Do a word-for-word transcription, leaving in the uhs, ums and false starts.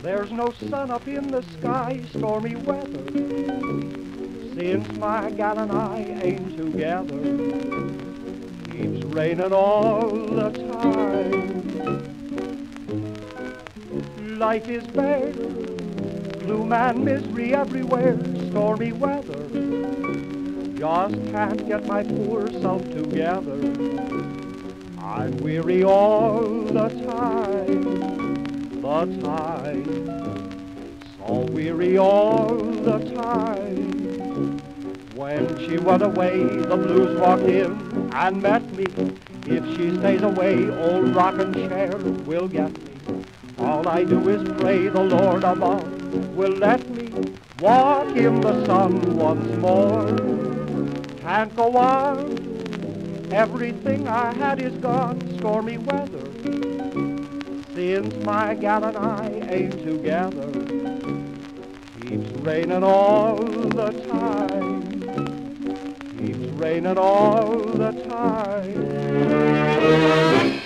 There's no sun up in the sky, stormy weather, since my gal and I ain't together. Keeps raining all the time. Life is bare, gloom and misery everywhere, stormy weather. Just can't get my poor self together. I'm weary all the time, the time, so weary all the time. When she went away, the blues walked in and met me. If she stays away, old rocking chair will get me. All I do is pray the Lord above will let me walk in the sun once more. Can't go on, everything I had is gone, stormy weather, since my gal and I ain't together. Keeps raining all the time, keeps raining all the time.